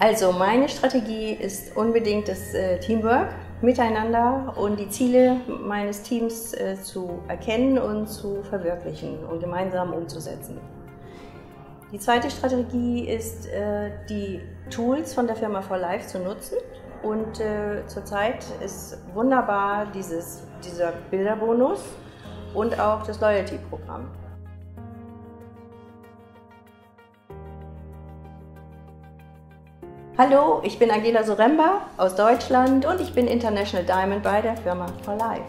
Also meine Strategie ist unbedingt das Teamwork miteinander und die Ziele meines Teams zu erkennen und zu verwirklichen und gemeinsam umzusetzen. Die zweite Strategie ist, die Tools von der Firma For Life zu nutzen. Und zurzeit ist wunderbar dieser Bilderbonus und auch das Loyalty-Programm. Hallo, ich bin Angela Soremba aus Deutschland und ich bin International Diamond bei der Firma For Life.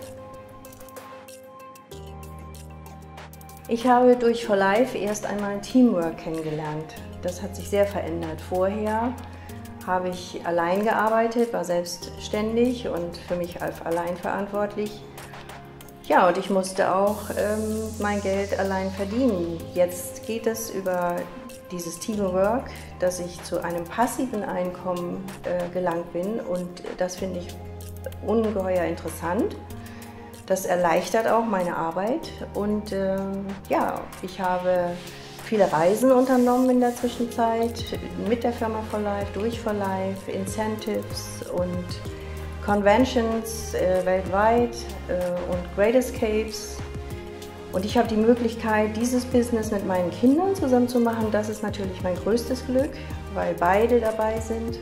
Ich habe durch For Life erst einmal Teamwork kennengelernt. Das hat sich sehr verändert. Vorher habe ich allein gearbeitet, war selbstständig und für mich allein verantwortlich. Ja, und ich musste auch mein Geld allein verdienen. Jetzt geht es über dieses Teamwork, dass ich zu einem passiven Einkommen gelangt bin und das finde ich ungeheuer interessant. Das erleichtert auch meine Arbeit und ja, ich habe viele Reisen unternommen in der Zwischenzeit mit der Firma For Life, durch For Life, Incentives und Conventions weltweit und Great Escapes. Und ich habe die Möglichkeit, dieses Business mit meinen Kindern zusammen zu machen. Das ist natürlich mein größtes Glück, weil beide dabei sind.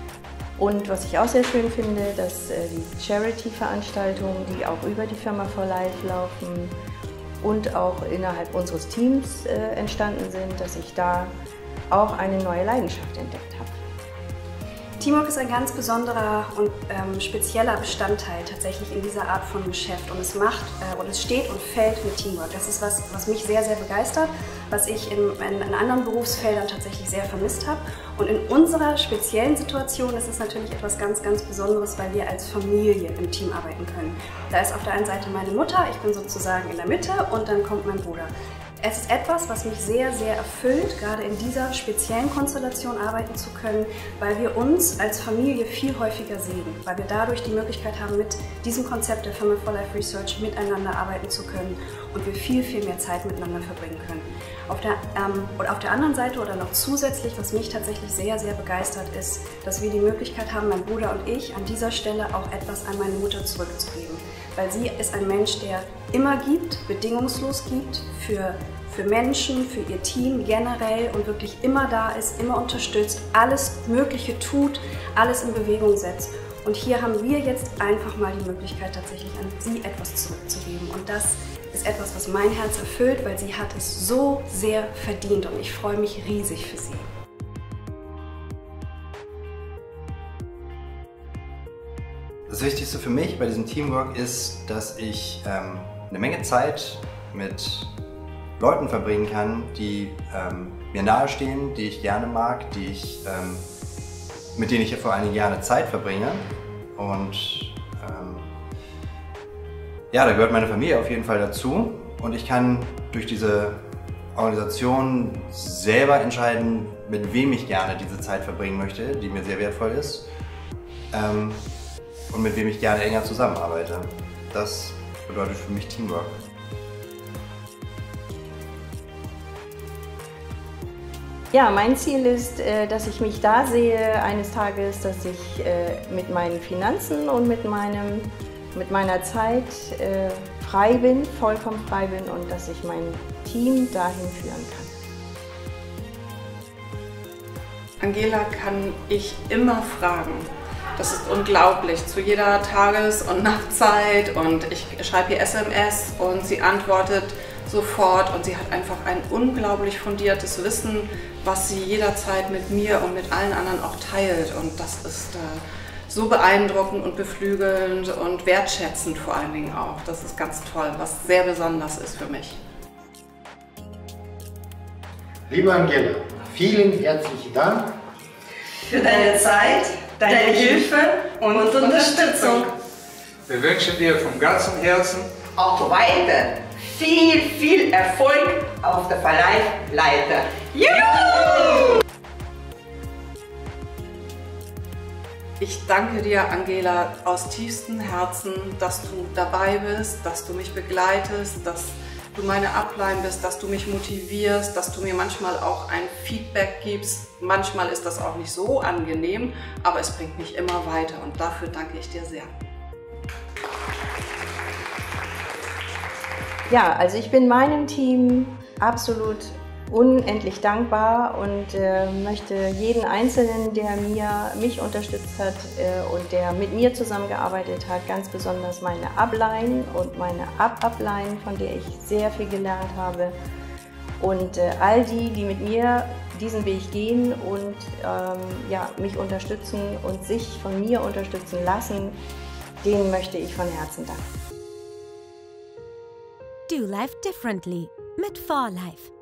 Und was ich auch sehr schön finde, dass die Charity-Veranstaltungen, die auch über die Firma For Life laufen und auch innerhalb unseres Teams entstanden sind, dass ich da auch eine neue Leidenschaft entdeckt habe. Teamwork ist ein ganz besonderer und spezieller Bestandteil tatsächlich in dieser Art von Geschäft und es steht und fällt mit Teamwork. Das ist was mich sehr, sehr begeistert, was ich in anderen Berufsfeldern tatsächlich sehr vermisst habe. Und in unserer speziellen Situation ist es natürlich etwas ganz, ganz Besonderes, weil wir als Familie im Team arbeiten können. Da ist auf der einen Seite meine Mutter, ich bin sozusagen in der Mitte und dann kommt mein Bruder. Es ist etwas, was mich sehr, sehr erfüllt, gerade in dieser speziellen Konstellation arbeiten zu können, weil wir uns als Familie viel häufiger sehen, weil wir dadurch die Möglichkeit haben, mit diesem Konzept der Firma For Life Research miteinander arbeiten zu können und wir viel, viel mehr Zeit miteinander verbringen können. Auf der anderen Seite oder noch zusätzlich, was mich tatsächlich sehr, sehr begeistert, ist, dass wir die Möglichkeit haben, mein Bruder und ich, an dieser Stelle auch etwas an meine Mutter zurückzugeben. Weil sie ist ein Mensch, der immer gibt, bedingungslos gibt, für Menschen, für ihr Team generell und wirklich immer da ist, immer unterstützt, alles Mögliche tut, alles in Bewegung setzt. Und hier haben wir jetzt einfach mal die Möglichkeit, tatsächlich an sie etwas zurückzugeben. Und das ist etwas, was mein Herz erfüllt, weil sie hat es so sehr verdient und ich freue mich riesig für sie. Das Wichtigste für mich bei diesem Teamwork ist, dass ich eine Menge Zeit mit Leuten verbringen kann, die mir nahestehen, die ich gerne mag, mit denen ich vor allen Dingen gerne Zeit verbringe. Und ja, da gehört meine Familie auf jeden Fall dazu. Und ich kann durch diese Organisation selber entscheiden, mit wem ich gerne diese Zeit verbringen möchte, die mir sehr wertvoll ist. Und mit wem ich gerne enger zusammenarbeite. Das bedeutet für mich Teamwork. Ja, mein Ziel ist, dass ich mich da sehe eines Tages, dass ich mit meinen Finanzen und mit meiner Zeit frei bin, vollkommen frei bin und dass ich mein Team dahin führen kann. Angela kann ich immer fragen. Das ist unglaublich, zu jeder Tages- und Nachtzeit und ich schreibe ihr SMS und sie antwortet sofort und sie hat einfach ein unglaublich fundiertes Wissen, was sie jederzeit mit mir und mit allen anderen auch teilt und das ist so beeindruckend und beflügelnd und wertschätzend vor allen Dingen auch. Das ist ganz toll, was sehr besonders ist für mich. Liebe Angela, vielen herzlichen Dank für deine Zeit, deine Hilfe und Unterstützung. Wir wünschen dir vom ganzen Herzen auch weiter viel, viel Erfolg auf der For Life Leiter. Juhu! Ich danke dir, Angela, aus tiefstem Herzen, dass du dabei bist, dass du mich begleitest, dass du meine Upline bist, dass du mich motivierst, dass du mir manchmal auch ein Feedback gibst. Manchmal ist das auch nicht so angenehm, aber es bringt mich immer weiter und dafür danke ich dir sehr. Ja, also ich bin meinem Team absolut unendlich dankbar und möchte jeden Einzelnen, der mich unterstützt hat und der mit mir zusammengearbeitet hat, ganz besonders meine Upline und meine Upline, von der ich sehr viel gelernt habe, und all die, die mit mir diesen Weg gehen und ja, mich unterstützen und sich von mir unterstützen lassen, denen möchte ich von Herzen danken. Do life differently mit 4Life.